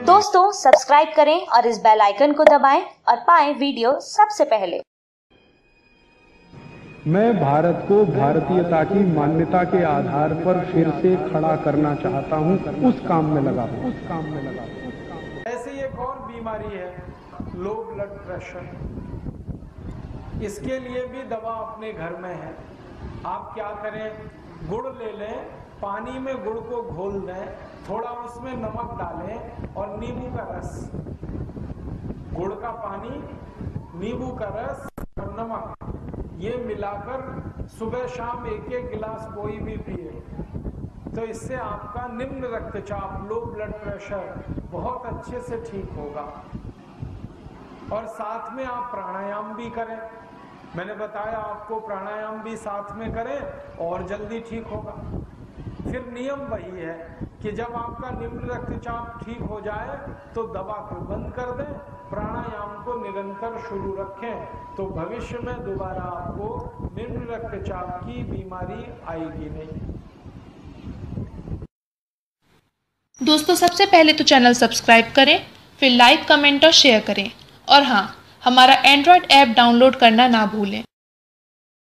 दोस्तों सब्सक्राइब करें और इस बेल आइकन को दबाएं और पाएं वीडियो सबसे पहले। मैं भारत को भारतीयता की मान्यता के आधार पर फिर से खड़ा करना चाहता हूं, उस काम में लगा हूं। ऐसी एक और बीमारी है लो ब्लड प्रेशर। इसके लिए भी दवा अपने घर में है। आप क्या करें, गुड़ ले लें, पानी में गुड़ को घोल दें, थोड़ा उसमें नमक डालें और नींबू का रस, गुड़ का पानी, नींबू का रस और नमक, ये मिलाकर सुबह शाम एक एक गिलास कोई भी पिए तो इससे आपका निम्न रक्तचाप, लो ब्लड प्रेशर बहुत अच्छे से ठीक होगा। और साथ में आप प्राणायाम भी करें। मैंने बताया आपको, प्राणायाम भी साथ में करें और जल्दी ठीक होगा। फिर नियम वही है कि जब आपका निम्न रक्तचाप ठीक हो जाए तो दवा को बंद कर दें, प्राणायाम को निरंतर शुरू रखें, तो भविष्य में दोबारा आपको निम्न रक्तचाप की बीमारी आएगी नहीं। दोस्तों सबसे पहले तो चैनल सब्सक्राइब करें, फिर लाइक, कमेंट और शेयर करें। और हाँ, हमारा एंड्रॉयड ऐप डाउनलोड करना ना भूलें।